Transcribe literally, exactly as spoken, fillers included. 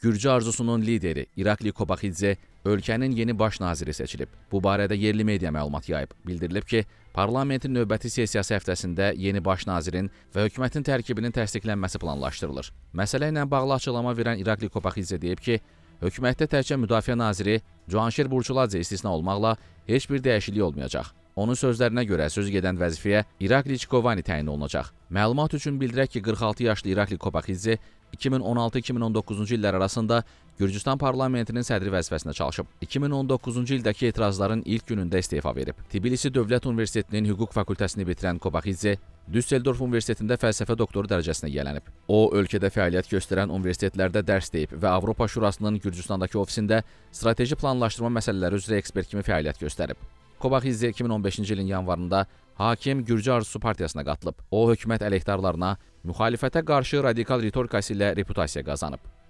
Gürcü arzusunun lideri İrakli Kobaxidze ölkənin yeni baş naziri seçilib. Bu barədə yerli media məlumat yayıb. Bildirilib ki, parlamentin növbəti sessiyası həftəsində yeni baş nazirin və hökumətin tərkibinin təsdiqlənməsi planlaşdırılır. Məsələ ilə bağlı açıqlama verən İrakli Kobaxidze deyib ki, hökumətdə təkcə müdafiə naziri Cahanşir Burçuladze istisna olmaqla heç bir dəyişiklik olmayacaq. Onun sözlərinə görə söz gedən vəzifəyə İrakli Çikovani təyin olunacaq. Məlumat üçün bildirək ki, qırx altı yaşlı İrakli Kobaxidze iki min on altı iki min on doqquzuncu illər arasında Gürcüstan parlamentinin sədri vəzifəsində çalışıb. iki min on doqquzuncu ildəki etirazların ilk günündə istefa verib. Tbilisi Dövlət Universitetinin hüquq fakültəsini bitirən Kobaxidze Düsseldorf Universitetində fəlsəfə doktoru dərəcəsinə yiyələnib. O, ölkədə fəaliyyət göstərən universitetlərdə dərs deyib və Avropa Şurasının Gürcüstandakı ofisində strateji planlaşdırma məsələləri üzrə ekspert kimi fəaliyyət göstərib. Kobaxidze iki min on beşinci ilin yanvarında Hakim Gürcü Arzusu partiyasına qatılıb. O, hökumət əleyhdarlarına müxalifətə qarşı radikal ritorikası ilə reputasiya qazanıb.